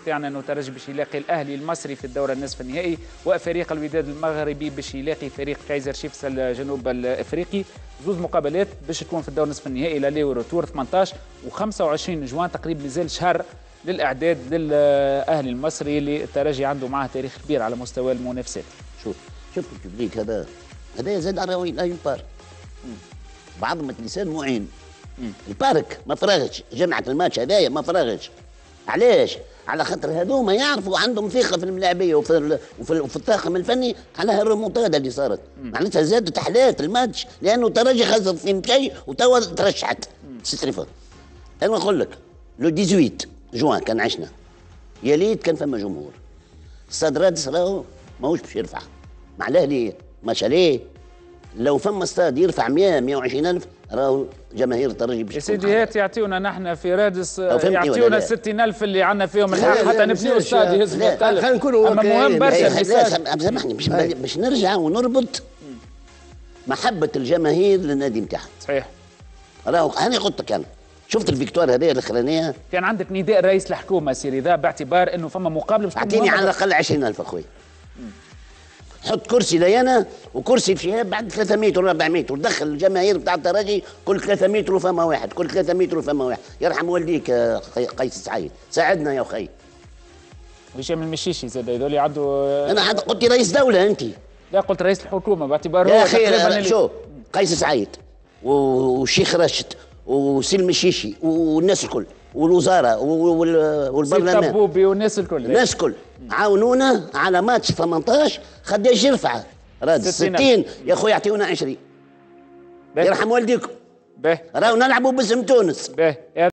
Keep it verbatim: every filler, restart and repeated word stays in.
نتاعنا انه الترجي باش يلاقي الاهلي المصري في الدوره النصف النهائي، وفريق الوداد المغربي باش يلاقي فريق كايزر شيفس الجنوب الافريقي. زوز مقابلات باش تكون في الدور نصف النهائي لالي وروتور ثمانية عشر وخمسة وعشرين جوان، تقريبا مازال شهر للاعداد للاهلي المصري اللي الترجي عنده معاه تاريخ كبير على مستوى المنافسات. شوف شوف الببليك هذا هذا زاد على لا ينبار بعض اللسان معين. البارك ما فرغش، جمعة الماتش هذايا ما فرغش. علاش؟ على خاطر هذوما يعرفوا عندهم ثقه في الملاعبيه وفي وفي, وفي الطاقم الفني على هالريمونتادا اللي صارت. معناتها زادت حالات الماتش لانه الترجي خسر اثنين شيء وتوا ترشحت ستريفون. انا نقول لك لو ثمانية عشر جوان كان عشنا يا ليت كان فما جمهور. استاد رادس راهو ماهوش باش يرفع مع الاهلي ماشي عليه. لو فما استاد يرفع مئة مئة وعشرين ألف راهو جماهير الترجي باش. يا سيدي هات يعطيونا نحن في رادس يعطيونا ستين ألف اللي عندنا فيهم الحق حتى نبنيو استاد يهز مختلف. خلينا نكونوا اما مهم برشا. سامحني باش باش نرجع ونربط محبه الجماهير للنادي نتاعها. صحيح. راهو هاني قلت لك انا شفت الفيكتوار هذه الاخرانيه. كان عندك نداء رئيس الحكومه سيري ذا باعتبار انه فما مقابله باش اعطيني على الاقل عشرين ألف اخوي. حط كرسي ليانا وكرسي في شهاب بعد ثلاثة متر ولا أربعة متر ودخل الجماهير بتاع الترجي كل ثلاثة متر وفما واحد، كل ثلاثة متر وفما واحد. يرحم والديك قيس سعيد، ساعدنا يا اخي. وهشام المشيشي زاد هذول يعدوا. انا قلت رئيس دوله انت. لا قلت رئيس الحكومه باعتبار هو يا اخي شو قيس سعيد والشيخ راشد وسلم الشيشي والناس الكل والوزاره والبرلمان الطبوبي والناس الكل الناس الكل عاونونا على ماتش ثمانية عشر قداش يرفع راد ستين يا خويا يعطيونا عشرين يرحم والديكم. باهي راهو نلعبوا باسم تونس. باهي